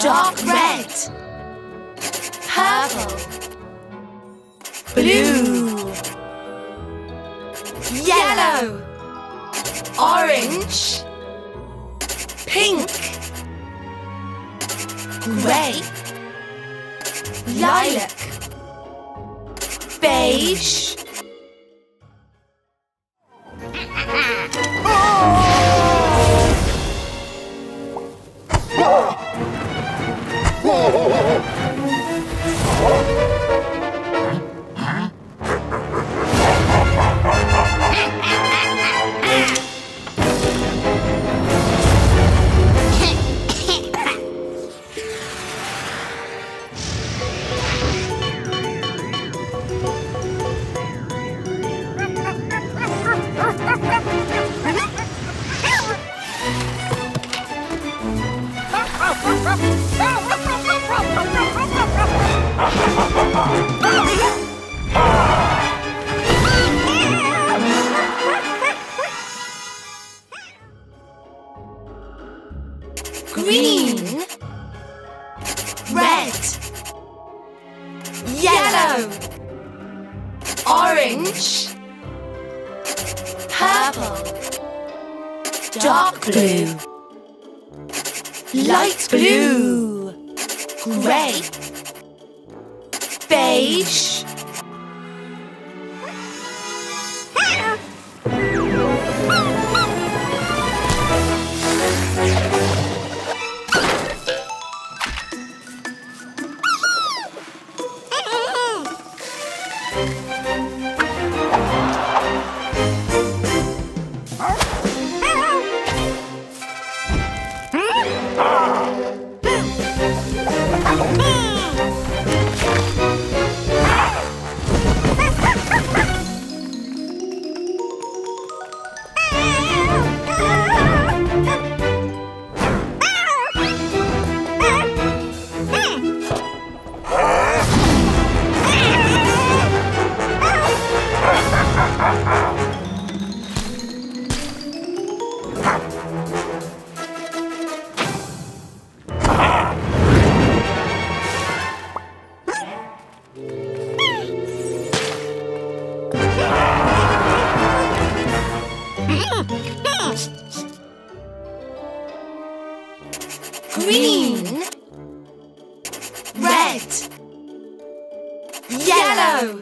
dark red, purple, blue, yellow, orange, pink, grey, lilac, beige. Green, red, yellow, orange, purple, dark blue, light blue, grey, beige. Green, red, yellow,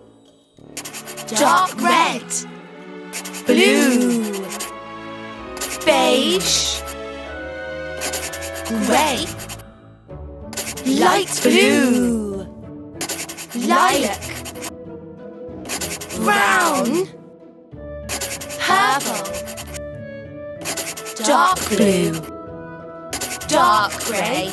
dark red, blue, beige, grey, light blue, lilac, brown, purple, dark blue, dark grey.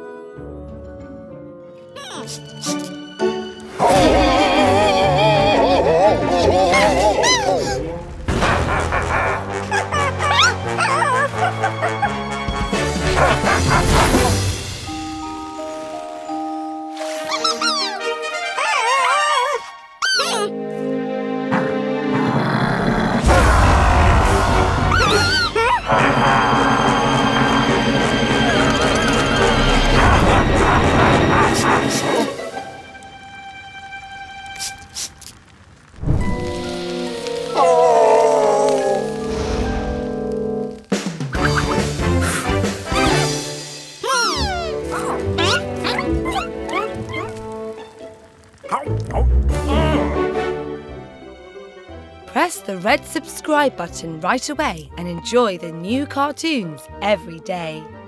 Press the red subscribe button right away and enjoy the new cartoons every day.